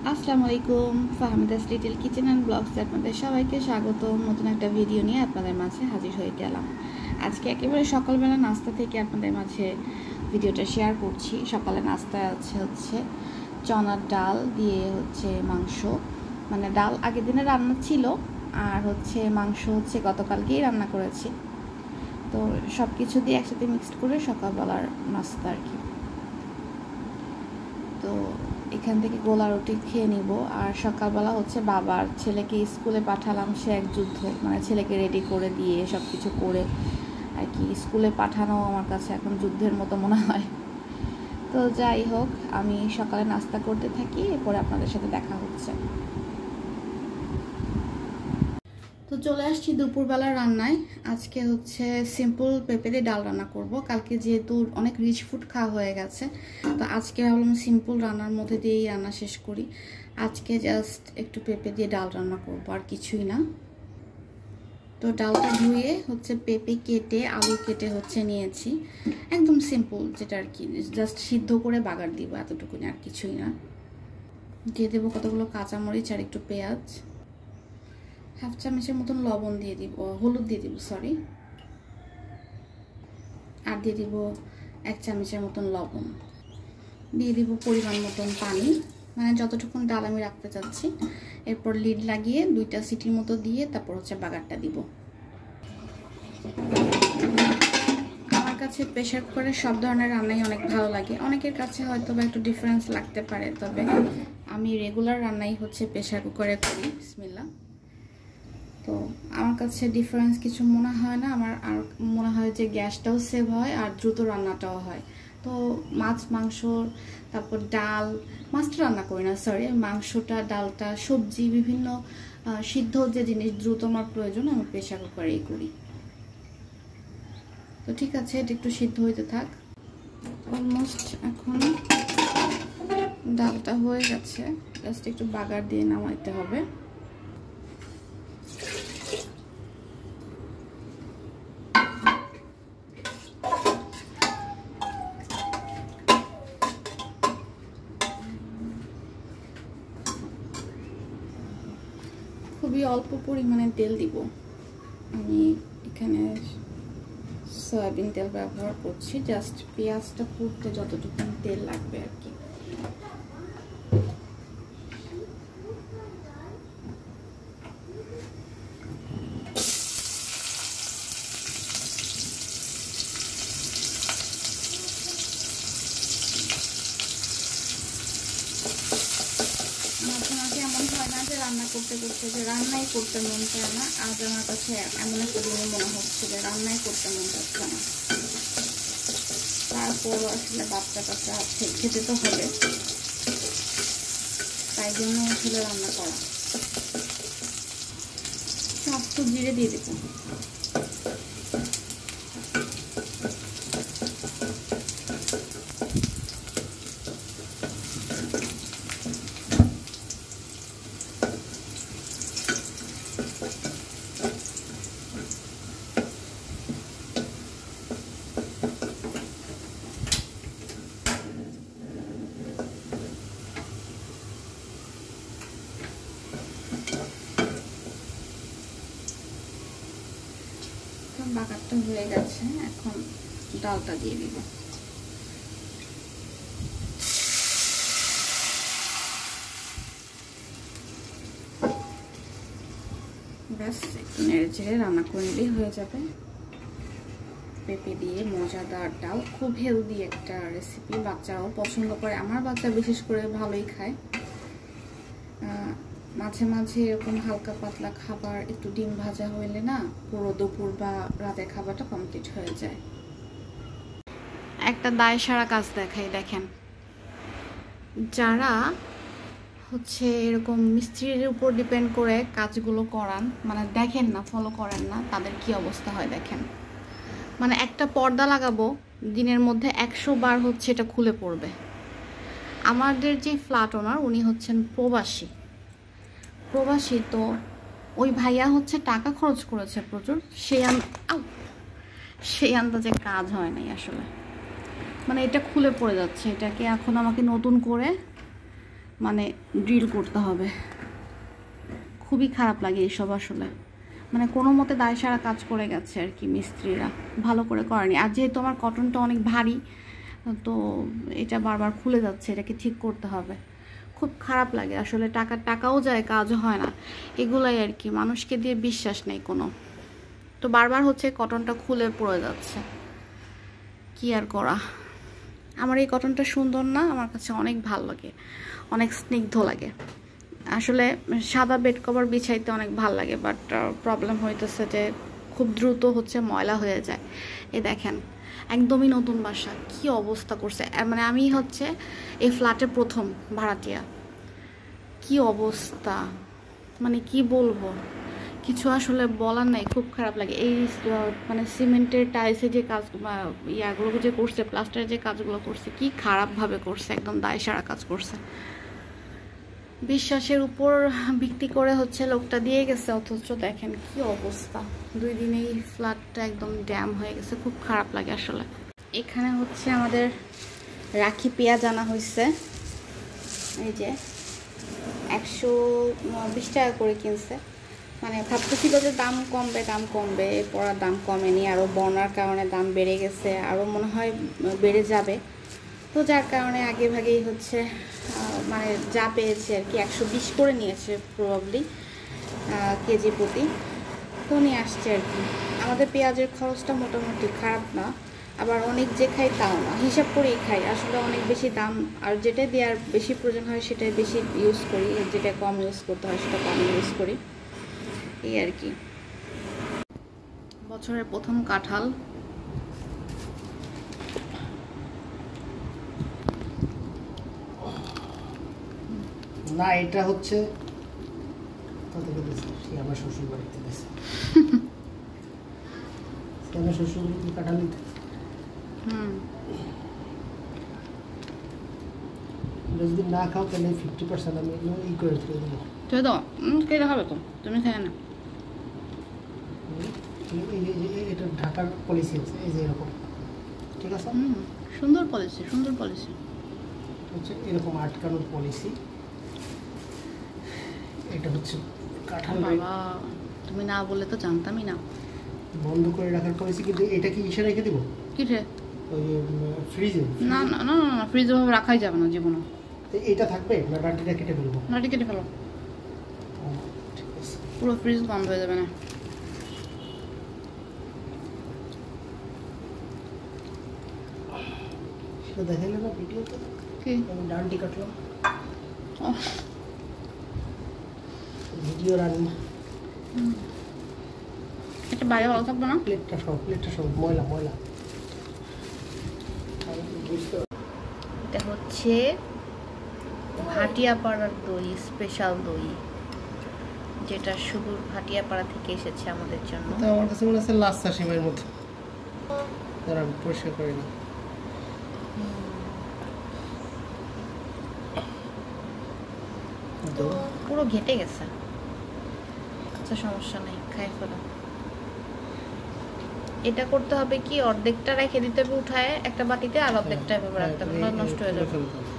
আসসালামু আলাইকুম, Fahmida's little kitchen and blogs আপনাদের সবাইকে স্বাগত। নতুন একটা ভিডিও নিয়ে আপনাদের মাঝে হাজির হয়ে গেলাম। আজকে একেবারে সকালবেলা নাস্তা থেকে আপনাদের মাঝে ভিডিওটা শেয়ার করছি। সকালে নাস্তা হচ্ছে চনার ডাল দিয়ে মাংস, মানে ডাল আগের দিনে রান্না ছিল আর মাংস গতকালকেই রান্না করেছি। তো সব কিছু দিয়ে একসাথে মিক্সড করে সকালবেলার নাস্তা আর কি। তো এখান থেকে গোলা রুটি খেয়ে নিব। আর সকালবেলা বাবার ছেলেকে স্কুলে পাঠালাম। সে এক যুদ্ধ, মানে ছেলেকে রেডি করে দিয়ে সব কিছু করে আর কি স্কুলে পাঠানো আমার কাছে এখন যুদ্ধের মতো মনে হয়। তো যাই হোক, আমি সকালে নাস্তা করতে থাকি, এরপরে আপনাদের সাথে দেখা হচ্ছে। তো চলে আসছি দুপুরবেলার রান্নায়। আজকে সিম্পল পেঁপে দিয়ে ডাল রান্না করব। কালকে যেহেতু অনেক রিচ ফুড খাওয়া হয়ে গেছে, তো আজকে ভাবলাম সিম্পল রান্নার মধ্যে দিয়েই রান্না শেষ করি। আজকে জাস্ট একটু পেঁপে দিয়ে ডাল রান্না করব, আর কিছুই না। তো ডালটা ধুয়ে পেঁপে কেটে আলু কেটে নিয়েছি, একদম সিম্পল, যেটা আর কি জাস্ট সিদ্ধ করে বাগার দিব, এতটুকুনি, আর কিছুই না। দিয়ে দেবো কতগুলো কাঁচামরিচ আর একটু পেঁয়াজ, হাফ চামচের মতন লবণ দিয়ে দিব, হলুদ দিয়ে দিব সরি, আর দিয়ে দিব 1 চামচের মতন লবণ, দিয়ে দিব পরিমাণ মতন পানি, মানে যতটুকুন ডাল আমি রাখতে চাচ্ছি। এরপর লিড লাগিয়ে 2টা সিটির মতো দিয়ে তারপর বাগারটা দিব। আমার কাছে প্রেশার কুকারের সব ধরনের রান্নাই অনেক ভালো লাগে। অনেকের কাছে হয়তো বা একটু ডিফারেন্স লাগতে পারে, তবে আমি রেগুলার রান্নাই প্রেশার কুকারে করি। বিসমিল্লাহ। তো আমার কাছে ডিফারেন্স কিছু মনে হয় না। আমার আর মনে হয় যে গ্যাসটাও সেভ হয় আর দ্রুত রান্নাটাও হয়। তো মাছ, মাংস, তারপর ডাল, মাছটা রান্না করি না সরি, মাংসটা, ডালটা, সবজি, বিভিন্ন সিদ্ধ যে জিনিস দ্রুত আমার প্রয়োজন, আমি প্রেশার কুকারেই করি। তো ঠিক আছে, এটা একটু সিদ্ধ হইতে থাক। অলমোস্ট এখন ডালটা হয়ে গেছে, জাস্ট একটু বাগার দিয়ে নামাইতে হবে। খুবই অল্প পরিমাণে তেল দিব। আমি এখানে সয়াবিন তেল ব্যবহার করছি, জাস্ট পেঁয়াজটা পুড়তে যতটুকু তেল লাগবে আর কি। মাঝে মাঝে এমন হয় না যে রান্না করতে করতে যে রান্নাই করতে মন চায় না। আজ আমার কাছে এমন একটা দিনে মনে হচ্ছে যে রান্নাই করতে মন চাচ্ছে না। তারপর আসলে বাচ্চা কাচ্চা খেতে তো হবে, তাই জন্য রান্না করা। সব তো জিরে দিয়ে দেবো। বাগারটা হয়ে গেছে, এখন ডালটা দিয়ে দিব। ব্যাস একটু নেড়ে চেড়ে রান্না করে নিলেই হয়ে যাবে। পেঁপে দিয়ে মজাদার ডাল, খুব হেলদি একটা রেসিপি, বাচ্চারাও পছন্দ করে। আমার বাচ্চা বিশেষ করে ভালোই খায়। মাঝে মাঝে এরকম হালকা পাতলা খাবার, একটু ডিম ভাজা হইলে না পুরো দুপুর বা রাতের খাবারটা কমপ্লিট হয়ে যায়। একটা দায় সারা কাজ দেখাই, দেখেন, যারা এরকম মিস্ত্রির উপর ডিপেন্ড করে কাজগুলো করান, মানে দেখেন না, ফলো করেন না, তাদের কি অবস্থা হয় দেখেন। মানে একটা পর্দা লাগাবো, দিনের মধ্যে 100 বার এটা খুলে পড়বে। আমাদের যে ফ্ল্যাট ওনার, উনি প্রবাসী। তো ওই ভাইয়া টাকা খরচ করেছে প্রচুর, সেই আন্দাজে কাজ হয় নাই আসলে। মানে এটা খুলে পড়ে যাচ্ছে, এটাকে এখন আমাকে নতুন করে মানে ড্রিল করতে হবে। খুবই খারাপ লাগে এইসব আসলে, মানে কোনো মতে দায় সারা কাজ করে গেছে আর কি, মিস্ত্রিরা ভালো করে করেনি। আর যেহেতু আমার কটনটা অনেক ভারী, তো এটা বারবার খুলে যাচ্ছে, এটাকে ঠিক করতে হবে। খুব খারাপ লাগে আসলে, টাকাও যায়, কাজও হয় না, এগুলাই আর কি। মানুষকে দিয়ে বিশ্বাস নেই কোনো, তো বারবার হচ্ছে কটনটা খুলে পড়ে যাচ্ছে, কি আর করা। আমার এই কটনটা সুন্দর না, আমার কাছে অনেক ভালো লাগে, অনেক স্নিগ্ধ লাগে। আসলে সাদা বেড কভার বিছাইতে অনেক ভালো লাগে, বাট প্রবলেম হইতেছে যে খুব দ্রুত হচ্ছে ময়লা হয়ে যায়। এ দেখেন, একদমই নতুন বাসা, কি অবস্থা করছে। মানে আমি হচ্ছে এই ফ্ল্যাটে প্রথম ভাড়াটিয়া, কি অবস্থা, মানে কি বলবো, কিছু আসলে বলার নাই। খুব খারাপ লাগে। এই মানে সিমেন্টের টাইলসে যে কাজ ইয়াগুলো যে করছে, প্লাস্টারের যে কাজগুলো করছে, কি খারাপভাবে করছে, একদম দায় সারা কাজ করছে। বিশ্বাসের উপর ভিত্তি করে হচ্ছে লোকটা দিয়ে গেছে, অথচ দেখেন কি অবস্থা। 2 দিনেই ফ্ল্যাটটা একদম ড্যাম হয়ে গেছে, খুব খারাপ লাগে আসলে। এখানে হচ্ছে আমাদের রাখি পেঁয়াজ আনা হয়েছে, এই যে 120 টাকা করে কিনছে। মানে ভাবতেছিল যে দাম কমবে, এরপর আর দাম কমেনি, আরও বন্যার কারণে দাম বেড়ে গেছে, আরও মনে হয় বেড়ে যাবে। তো যার কারণে আগে ভাগেই হচ্ছে মানে যা পেয়েছে আর কি 120 করে নিয়েছে প্রবাবলি কেজি প্রতি, তো নিয়ে আসছে আর কি। আমাদের পেঁয়াজের খরচটা মোটামুটি খারাপ না, আবার অনেক যে খাই তাও না, হিসাব করেই খাই আসলে। অনেক বেশি দাম, আর যেটা দেওয়ার বেশি প্রয়োজন হয় সেটাই বেশি ইউজ করি, যেটা কম ইউজ করতে হয় সেটা কম ইউজ করি, এই আর কি। বছরের প্রথম কাঁঠাল, না এটা হচ্ছে আমার শ্বশুর বাড়িতে দিয়েছে। আমার শ্বশুর বাড়িতে কাঁঠাল নিতে যদি না খাও তাহলে 50% আমি ই করে দেবো। তুই তো কেটে হবে তো, তুমি খাই না। এটা ঢাকার পলিসি আছে, এই যে এরকম, ঠিক আছে। সুন্দর পলিসি, সুন্দর পলিসি হচ্ছে এরকম আটকানোর পলিসি। এটা হচ্ছে কাঁঠাল, বাবা তুমি না বললে তো জানতামই না। বন্ধ করে রাখার পলিসি। কিন্তু এটা কি ইসে রেখে দিব কিসে? ওই ফ্রিজে? না না না না, ফ্রিজে ভাবে রাখাই যাবে না জীবনে। এটা থাকবে না, ডান্ডিটা কেটে ফেলবো? ডান্ডি কেটে ফেলো, ঠিক আছে। পুরো ফ্রিজ বন্ধ হয়ে যাবে না। সেটা দেখাইলে না ভিডিওতে, কি আমি ডান্ডি কাটলাম, ভিডিও রানি। এটা বাইরে ভালো থাকবে না। প্লেটটা সব ময়লা ময়লা। এটা হচ্ছে ভাটিয়াপাড়ার দই, স্পেশাল দই, যেটা শুধু ভাটিয়াপাড়া থেকে এসেছে আমাদের জন্য। আমার কাছে মনে হচ্ছে লাচ্ছা সিমের মতো, তারা পরিষ্কার করে না। পুরো ঘেটে গেছে, আচ্ছা সমস্যা নেই, খাই ফেলো। এটা করতে হবে কি, অর্ধেকটা রেখে দিতে হবে উঠায় একটা বাটিতে, আর অর্ধেকটা এভাবে রাখতে হবে, নষ্ট হয়ে যাবে।